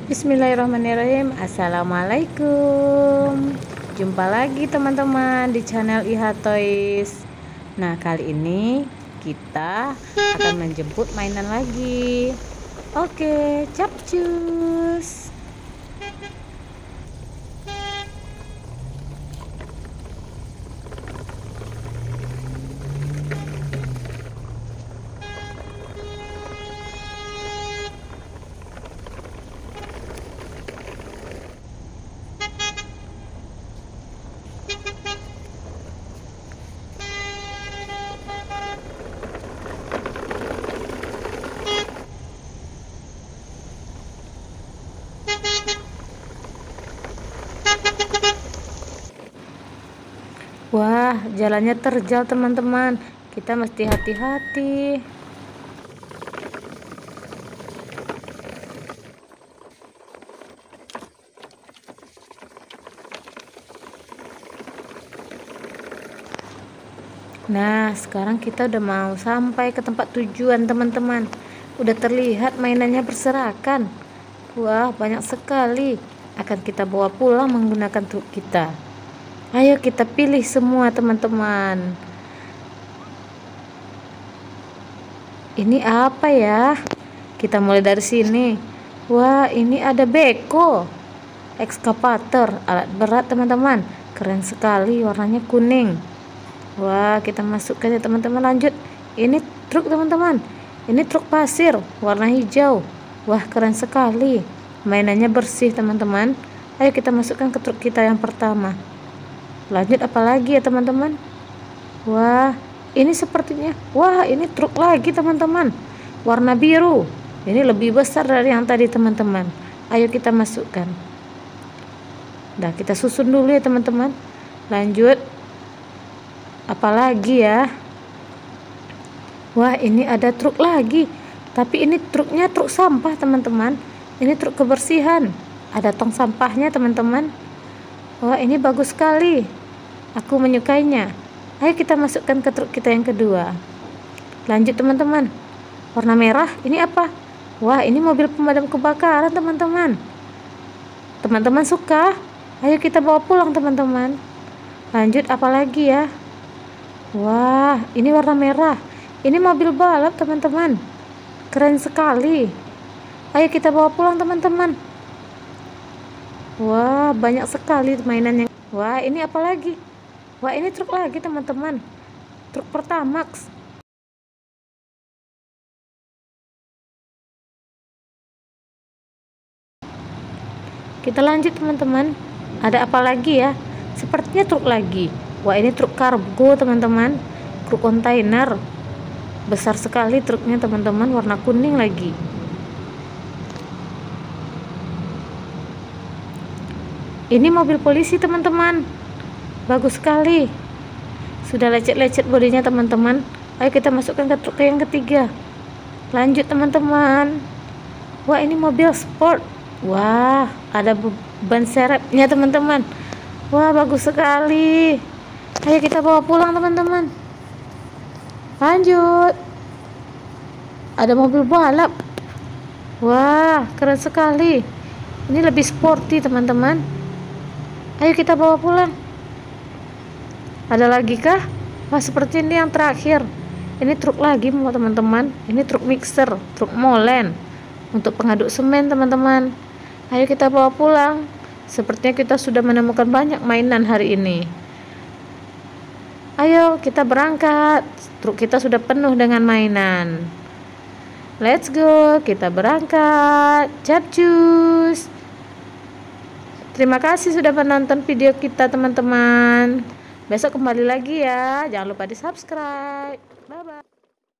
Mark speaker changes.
Speaker 1: Bismillahirrahmanirrahim. Assalamualaikum. Jumpa lagi teman-teman di channel Iha Toys. Nah, kali ini kita akan menjemput mainan lagi. Oke, capcus. Wah, jalannya terjal teman-teman. Kita mesti hati-hati. Nah, sekarang kita udah mau sampai ke tempat tujuan teman-teman. Udah terlihat mainannya berserakan. Wah, banyak sekali. Akan kita bawa pulang menggunakan truk kita. Ayo kita pilih semua teman-teman. Ini apa ya? Kita mulai dari sini. Wah, ini ada beko, ekskavator, alat berat teman-teman. Keren sekali, warnanya kuning. Wah, kita masukkan ya teman-teman. Lanjut. Ini truk teman-teman. Ini truk pasir, warna hijau. Wah, keren sekali. Mainannya bersih teman-teman. Ayo kita masukkan ke truk kita yang pertama. Lanjut apalagi ya teman-teman. Wah, ini sepertinya, wah ini truk lagi teman-teman, warna biru. Ini lebih besar dari yang tadi teman-teman. Ayo kita masukkan. Nah, kita susun dulu ya teman-teman. Lanjut apalagi ya. Wah, ini ada truk lagi, tapi ini truknya truk sampah teman-teman. Ini truk kebersihan, ada tong sampahnya teman-teman. Wah, ini bagus sekali, aku menyukainya. Ayo kita masukkan ke truk kita yang kedua. Lanjut teman-teman. Warna merah, ini apa? Wah, ini mobil pemadam kebakaran teman-teman. Teman-teman suka? Ayo kita bawa pulang teman-teman. Lanjut apalagi ya. Wah, ini warna merah. Ini mobil balap teman-teman. Keren sekali. Ayo kita bawa pulang teman-teman. Wah, banyak sekali mainannya. Wah, ini apa lagi? Wah, ini truk lagi teman-teman. Truk Pertamax. Kita lanjut teman-teman. Ada apa lagi ya? Sepertinya truk lagi. Wah, ini truk kargo teman-teman. Truk kontainer. Besar sekali truknya teman-teman, warna kuning lagi. Ini mobil polisi teman-teman. Bagus sekali. Sudah lecet-lecet bodinya teman-teman. Ayo kita masukkan ke truk yang ketiga. Lanjut teman-teman. Wah, ini mobil sport. Wah, ada ban serepnya teman-teman. Wah, bagus sekali. Ayo kita bawa pulang teman-teman. Lanjut. Ada mobil balap. Wah, keren sekali. Ini lebih sporty teman-teman. Ayo kita bawa pulang. Ada lagi kah? Wah, seperti ini yang terakhir. Ini truk lagi teman-teman. Ini truk mixer, truk molen untuk pengaduk semen teman-teman. Ayo kita bawa pulang. Sepertinya kita sudah menemukan banyak mainan hari ini. Ayo kita berangkat. Truk kita sudah penuh dengan mainan. Let's go, kita berangkat. Capcus. Terima kasih sudah menonton video kita teman-teman. Besok kembali lagi ya. Jangan lupa di subscribe. Bye bye.